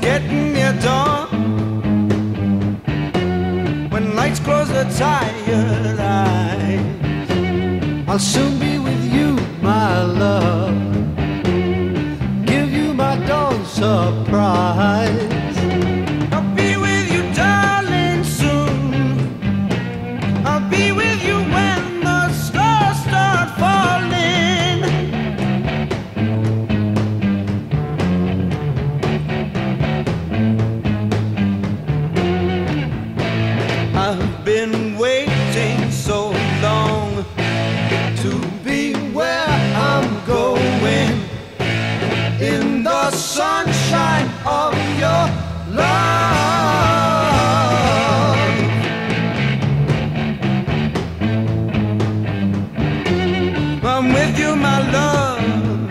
getting near dawn. When lights close the tired eyes, I'll soon be with you, my love. Give you my dawn surprise. I'll be with you, darling, soon. I'll be with you when the stars start falling. I've been waiting so long to be where I'm going, in the sunshine of your love. I'm with you, my love,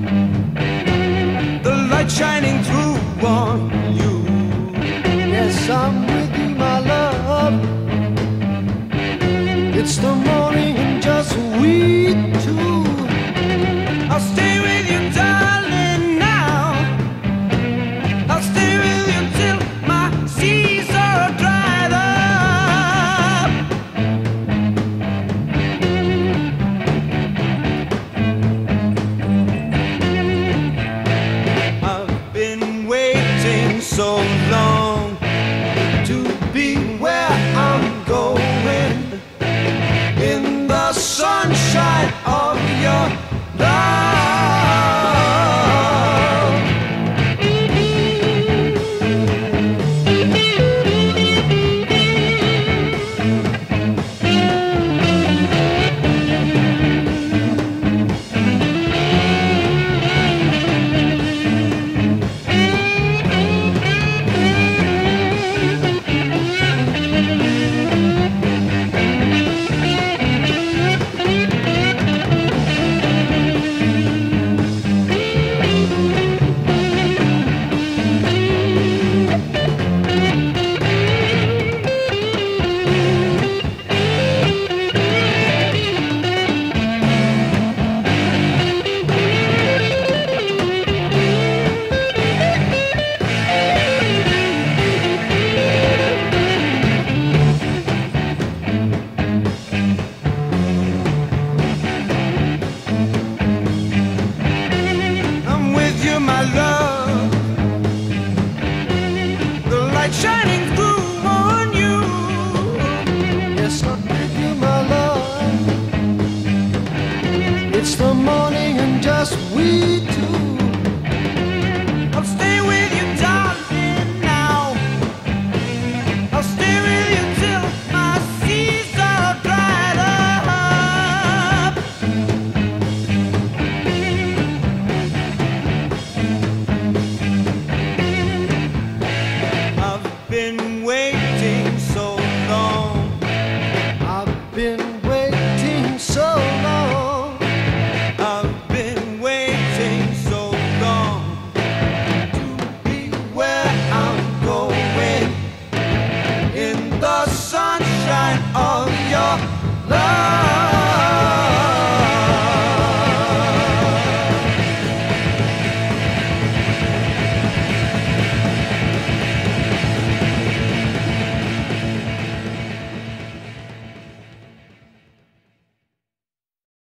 the light shining through on you. Yes, I'm with you, my love. It's the morning and just we two. I'll stay with you, darling, now. I'll stay with you till my seas are dried up. I've been waiting so long to be where I'm going, in the sunshine of your love. My love, the light shining through on you. Yes, I'm with you, my love. It's the morning and just we two.